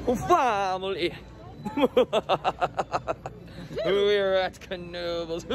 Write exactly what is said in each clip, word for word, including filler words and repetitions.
Family. We're at Knoebels.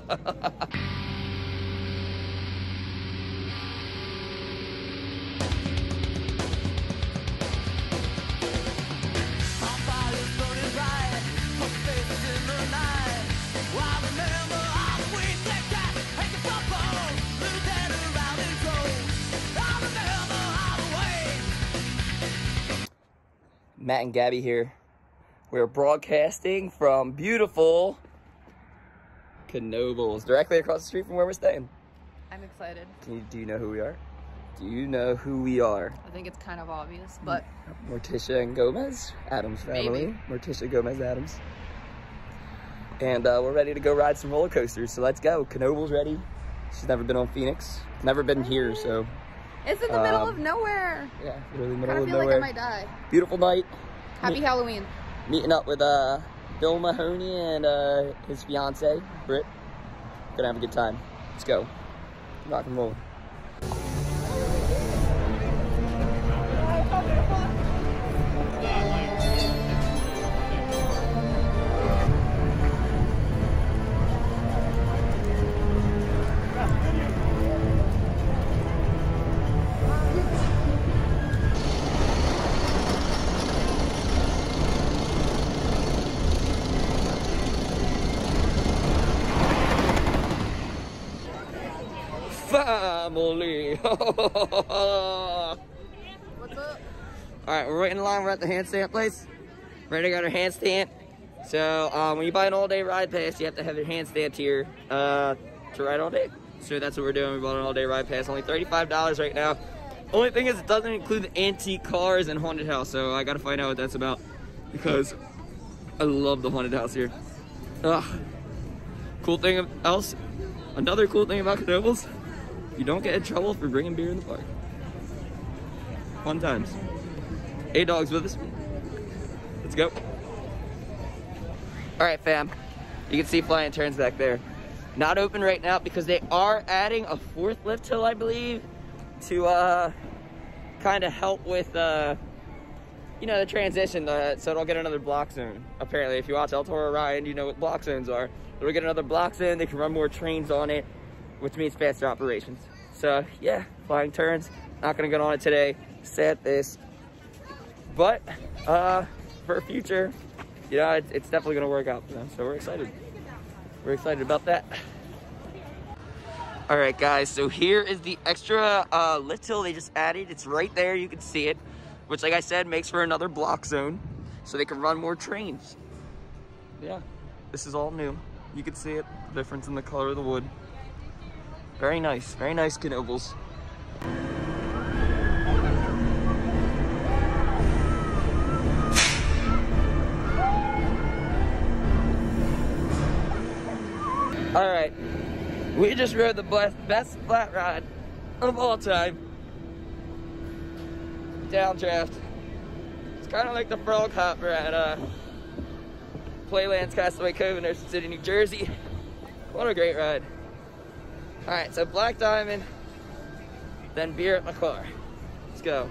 Matt and Gabby here. We're broadcasting from beautiful Knoebels, directly across the street from where we're staying. I'm excited. Can you, do you know who we are? Do you know who we are? I think it's kind of obvious, but... Morticia and Gomez, Adams family. Maybe. Morticia, Gomez, Adams. And uh, we're ready to go ride some roller coasters, so let's go. Knoebels ready. She's never been on Phoenix. Never been here, so... It's in the um, middle of nowhere. Yeah, literally middle I of feel nowhere. like I might die. Beautiful night. Happy Me Halloween. Meeting up with uh, Bill Mahoney and uh, his fiance, Britt. Gonna have a good time. Let's go. Rock and roll. Family. What's up? Alright, we're waiting in line. We're at the handstand place. Ready to go to handstand. So, um, when you buy an all-day ride pass, you have to have your handstand here uh, to ride all day. So that's what we're doing. We bought an all-day ride pass. Only thirty-five dollars right now. Only thing is, it doesn't include the antique cars and haunted house. So I gotta find out what that's about, because I love the haunted house here. Ugh. Cool thing else, another cool thing about Knoebels, you don't get in trouble for bringing beer in the park. Fun times. Eight dogs with us. Let's go. All right, fam. You can see flying turns back there. Not open right now because they are adding a fourth lift hill, I believe, to uh, kind of help with, uh, you know, the transition, uh, so it'll get another block zone. Apparently, if you watch El Toro Ryan, you know what block zones are. It'll get another block zone. They can run more trains on it, which means faster operations. So yeah, flying turns. Not gonna get on it today. Sad this, but uh, for future, you know, it's, it's definitely gonna work out for them. So we're excited. We're excited about that. All right, guys. So here is the extra uh, lift hill they just added. It's right there. You can see it, which, like I said, makes for another block zone, so they can run more trains. Yeah, this is all new. You can see it. The difference in the color of the wood. Very nice, very nice Knoebels. All right, we just rode the best flat ride of all time. Downdraft. It's kind of like the frog hopper at uh, Playland's Castaway Cove in Ocean City, New Jersey. What a great ride. All right, so Black Diamond, then beer at my car. Let's go.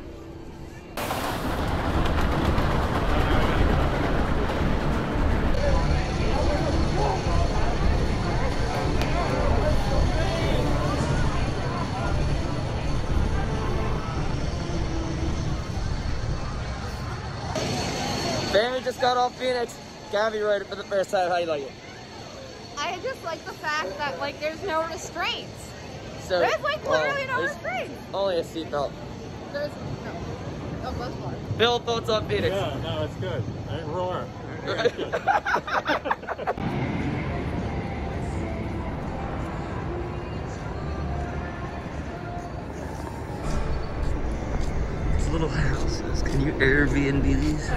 Family just got off Phoenix. Gabby rode it for the first time. How you like it? I just like the fact that, like, there's no restraints. So, there's, like, literally well, no restraints. Only a seatbelt. There's no. Oh, most part. Bill, thoughts on Phoenix? Yeah, no, it's good. I roar. It's good. It's little houses. Can you Airbnb these?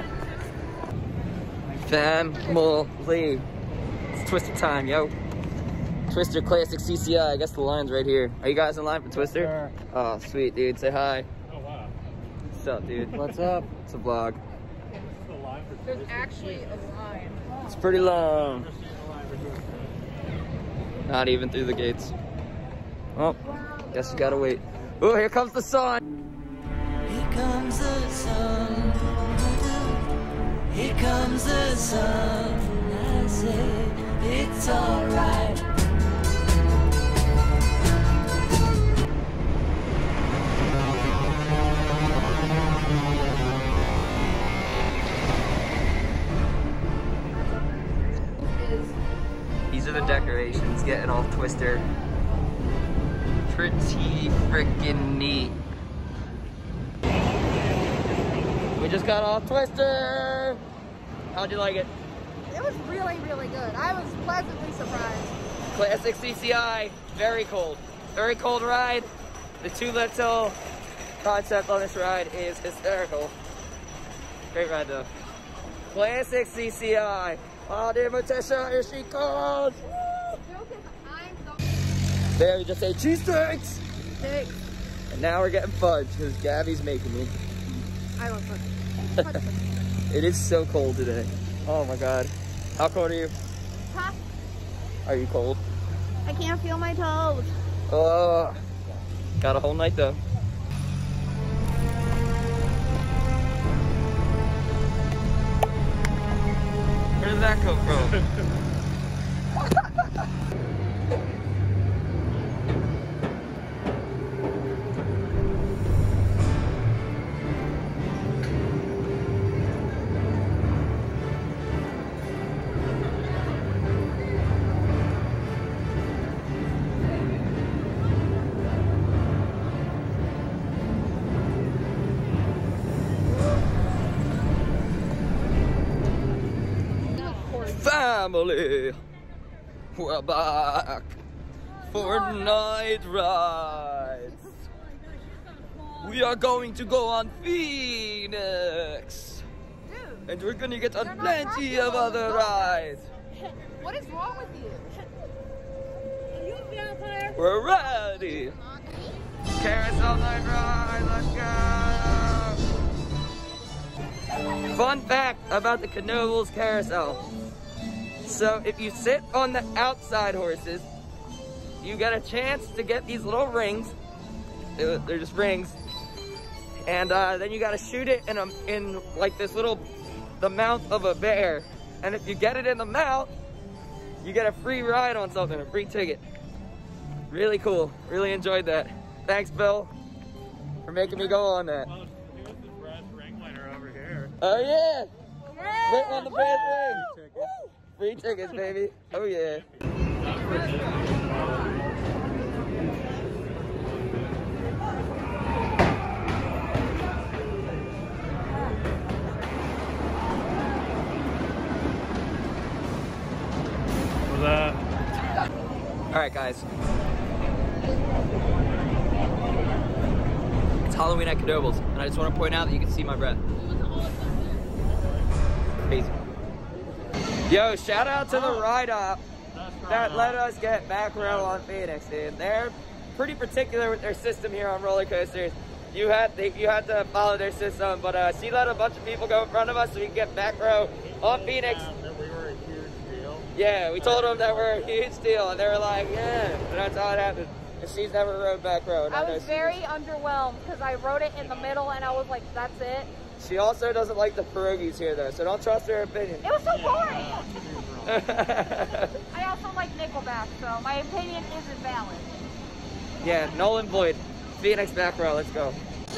Family. It's Twister time, yo. Twister Classic C C I. I guess the line's right here. Are you guys in line for Twister? Sure. Oh, sweet, dude. Say hi. Oh, wow. What's up, dude? What's up? It's a vlog. The line for There's actually a line. It's pretty long. Never seen a line for Twister. Not even through the gates. Oh, guess you gotta wait. Oh, here comes the sun. Here comes the sun. Here comes the sun, I say it's alright. These are the decorations getting off Twister. Pretty freaking neat. We just got off Twister. How'd you like it? It was really, really good. I was pleasantly surprised. Classic C C I, very cold. Very cold ride. The two lift hill concept on this ride is hysterical. Great ride though. Classic C C I. Oh, dear Matisha, here she comes. There, we just ate cheesesteaks. Steak. And now we're getting fudge because Gabby's making me. I love fudge. It is so cold today. Oh my God. How cold are you? Huh? Are you cold? I can't feel my toes. Oh, got a whole night though. Where did that come from? Family, we're back for night rides. We are going to go on Phoenix, Dude, and we're gonna get on they're not plenty of popular. other rides. what is wrong with you? Are you a vampire? We're ready. Carousel night ride, let's go. Fun fact about the Knoebels carousel. So if you sit on the outside horses, you get a chance to get these little rings. They're they're just rings. And uh, then you gotta shoot it in, a, in like this little, the mouth of a bear. And if you get it in the mouth, you get a free ride on something, a free ticket. Really cool, really enjoyed that. Thanks, Bill, for making me go on that. Well, here's the brass ring winner over here. Oh yeah, Yeah. Britt won the brass ring. Ticket. Free tickets, baby. Oh yeah. What's that? All right, guys. It's Halloween at Knoebels, and I just want to point out that you can see my breath. Crazy. Yo, shout out to the ride op that let us get back row on Phoenix, dude. They're pretty particular with their system here on roller coasters. You had they, you had to follow their system, but uh, she let a bunch of people go in front of us so we can get back row on Phoenix. That we were a huge deal. Yeah, we told them that we're a huge deal, and they were like, yeah, and that's how it happened. And she's never rode back row. and I know was she very is. underwhelmed because I wrote it in the middle and I was like, that's it. She also doesn't like the pierogies here, though, so don't trust her opinion. It was so boring. Yeah. I also like Nickelback, so my opinion isn't valid. Yeah, null and void. Phoenix back row, let's go.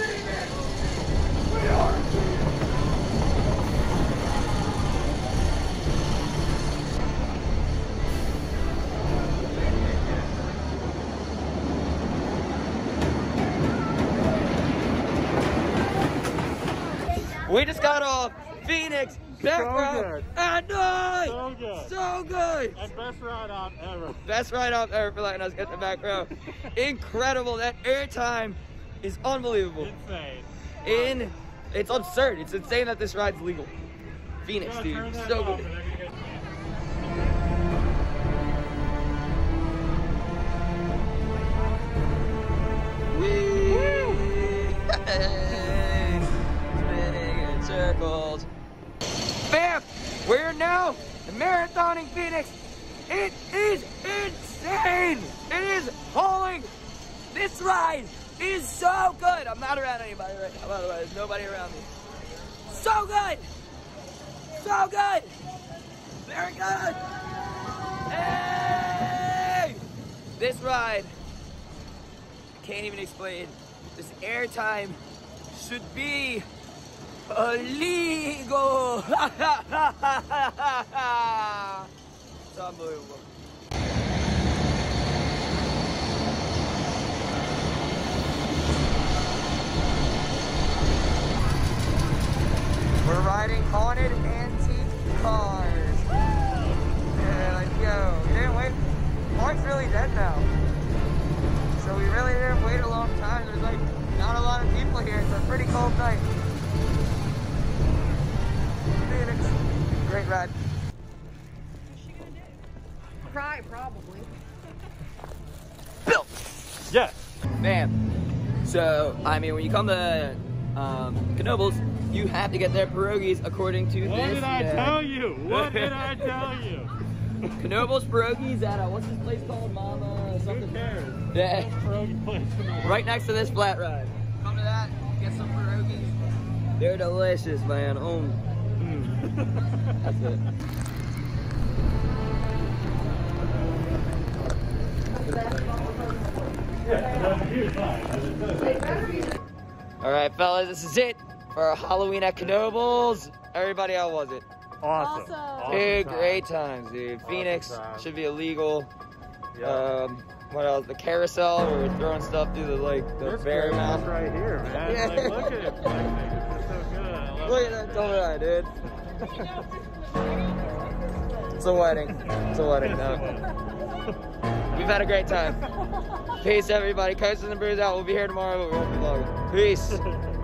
We just got off Phoenix back So row good. at night. So good. So good. And best ride out ever. Best ride off ever for letting us get the back row. Incredible. That airtime is unbelievable. Insane. In, it's absurd. It's insane that this ride's legal. Phoenix, Yeah, dude, turn that so off good. and they're gonna get- Spinning in circles. Bam! We're now marathoning Phoenix. It is insane. It is hauling. This ride is so good. I'm not around anybody right now, by the way. There's nobody around me. So good. So good! Very good! Hey! This ride, I can't even explain. This airtime should be illegal! It's unbelievable. We're riding haunted antique cars. Yeah, let's go. We didn't wait. Park's really dead now. So we really didn't wait a long time. There's like not a lot of people here. It's a pretty cold night. Phoenix. Great ride. What's she gonna do? Cry, probably. Bill! Yes. Man. So, I mean, when you come to um, Knoebels, you have to get their pierogies according to What this. did I yeah. tell you? What did I tell you? Knoebels pierogies at, uh, what's this place called? Mama something? Who cares? Yeah. Pierogi place in the world. Right next to this flat ride. Come to that, get some pierogies. They're delicious, man. Oh. Mm. That's it. All right, fellas, this is it for our Halloween at Knoebels. Everybody, how was it? Awesome. Awesome. Awesome Dude, time. great times, dude. Awesome Phoenix time. should be illegal. Yeah. Um, what else? The carousel where we're throwing stuff through the like the This bear great mouth. house right here, man. Yeah. Like, look at it. It's just so good. I love Look it. at that double eye, dude. It's a wedding. It's a wedding now. We've had a great time. Peace, everybody. Coast and the Brews out. We'll be here tomorrow, but we won't be vlogging. Peace.